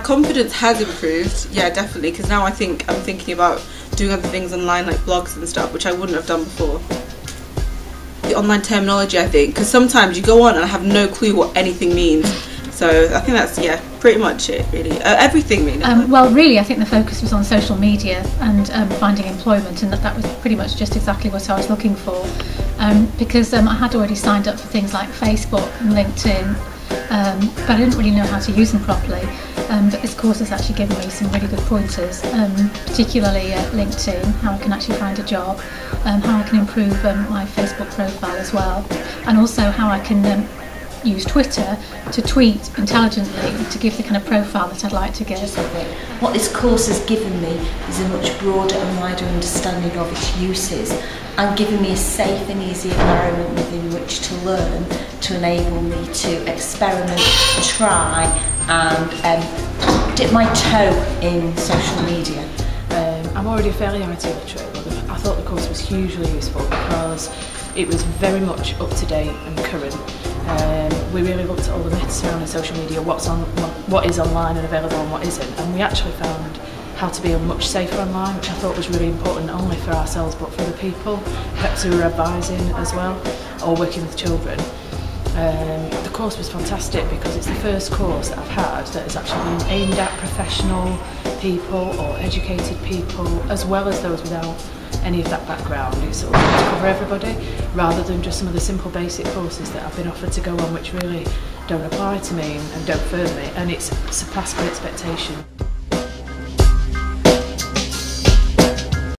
confidence has improved, yeah, definitely, because now I'm thinking about doing other things online, like blogs and stuff, which I wouldn't have done before. The online terminology, I think, because sometimes you go on and I have no clue what anything means. So I think that's, yeah, pretty much it, really. Everything, really. Well, really, I think the focus was on social media and finding employment, and that was pretty much just exactly what I was looking for. Because I had already signed up for things like Facebook and LinkedIn, but I didn't really know how to use them properly. But this course has actually given me some really good pointers, particularly LinkedIn, how I can actually find a job, how I can improve my Facebook profile as well, and also how I can use Twitter to tweet intelligently to give the kind of profile that I'd like to give. What this course has given me is a much broader and wider understanding of its uses, and giving me a safe and easy environment within which to learn, to enable me to experiment, try and dip my toe in social media. I'm already fairly IT literate, but I thought the course was hugely useful because it was very much up to date and current. We really looked at all the myths surrounding social media, what is online and available and what isn't, and we actually found how to be much safer online, which I thought was really important, not only for ourselves but for the people, perhaps who were advising as well, or working with children. The course was fantastic because it's the first course that I've had that has actually been aimed at professional people or educated people, as well as those without any of that background. It's sort of to cover everybody, rather than just some of the simple basic courses that I've been offered to go on which really don't apply to me and don't further me, and it's surpassed my expectation.